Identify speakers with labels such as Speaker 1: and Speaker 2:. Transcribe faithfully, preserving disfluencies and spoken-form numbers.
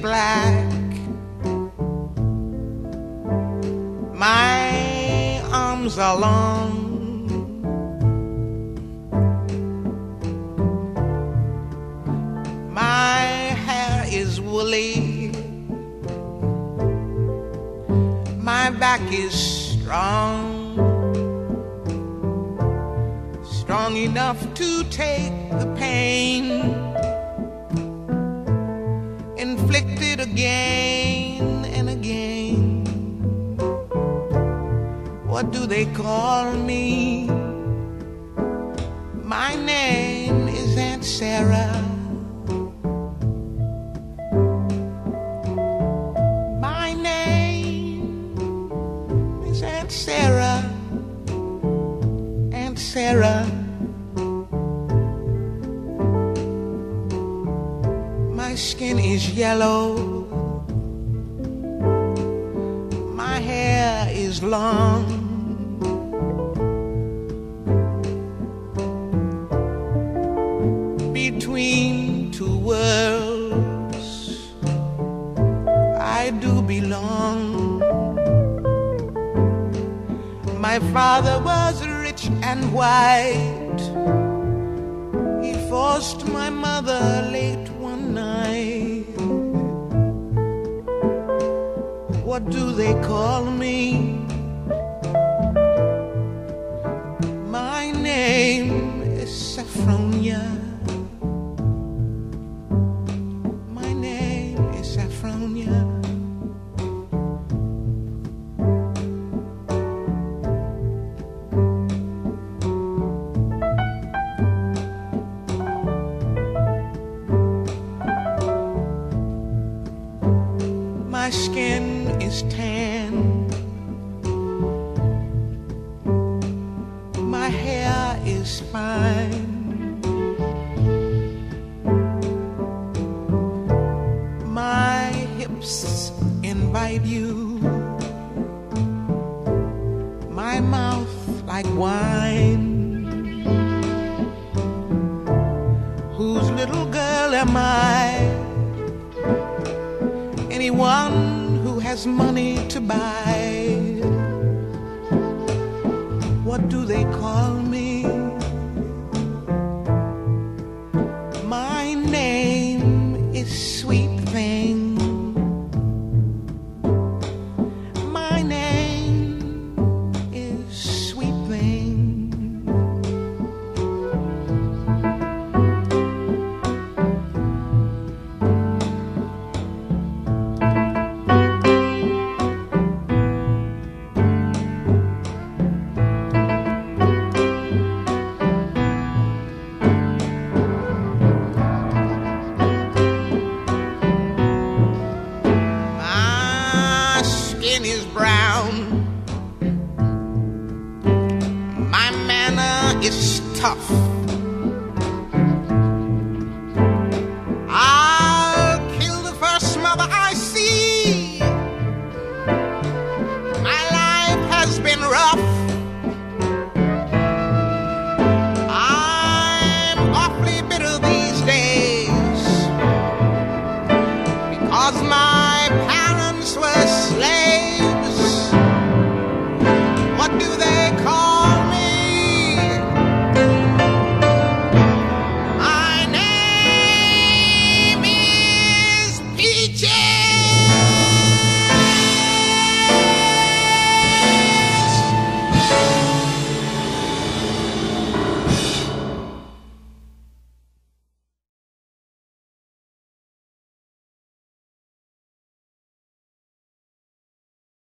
Speaker 1: black. My arms are long. My hair is woolly. My back is strong, strong enough to take the pain inflicted again and again. What do they call me? My name is Aunt Sarah. My name is Aunt Sarah. Aunt Sarah. My skin is yellow. My hair is long. Between two worlds I do belong. My father was rich and white. He forced my mother late one night. What do they call me? My name is Saffronia. My name is Saffronia. My skin is tan. My hair is fine. My hips invite you. My mouth like wine. Whose little girl am I? Anyone who has money to buy. What do they call me? My name is Sweet Thing. My name is Sweet Thing. Is brown. My manner is tough.